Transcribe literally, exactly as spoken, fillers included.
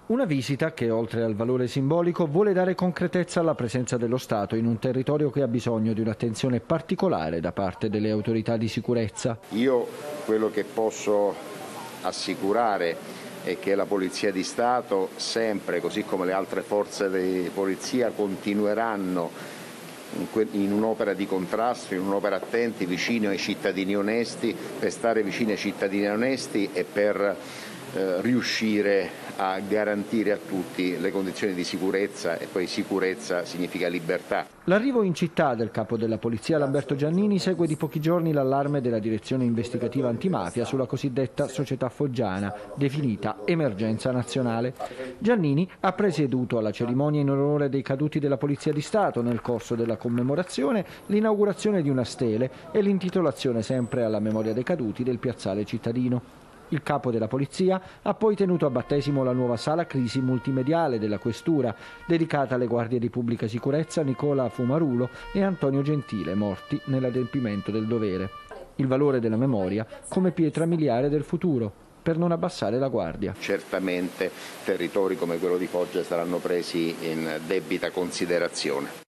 Una visita che, oltre al valore simbolico, vuole dare concretezza alla presenza dello Stato in un territorio che ha bisogno di un'attenzione particolare da parte delle autorità di sicurezza. Io quello che posso assicurare è che la Polizia di Stato sempre, così come le altre forze di polizia, continueranno in un'opera di contrasto, in un'opera attenti, vicino ai cittadini onesti, per stare vicini ai cittadini onesti e per eh, riuscire a garantire a tutti le condizioni di sicurezza, e poi sicurezza significa libertà. L'arrivo in città del capo della polizia Lamberto Giannini segue di pochi giorni l'allarme della direzione investigativa antimafia sulla cosiddetta società foggiana, definita emergenza nazionale. Giannini ha presieduto alla cerimonia in onore dei caduti della Polizia di Stato, nel corso della commemorazione, l'inaugurazione di una stele e l'intitolazione, sempre alla memoria dei caduti, del piazzale cittadino. Il capo della polizia ha poi tenuto a battesimo la nuova sala crisi multimediale della Questura, dedicata alle guardie di pubblica sicurezza Nicola Fumarulo e Antonio Gentile, morti nell'adempimento del dovere. Il valore della memoria come pietra miliare del futuro, per non abbassare la guardia. Certamente territori come quello di Foggia saranno presi in debita considerazione.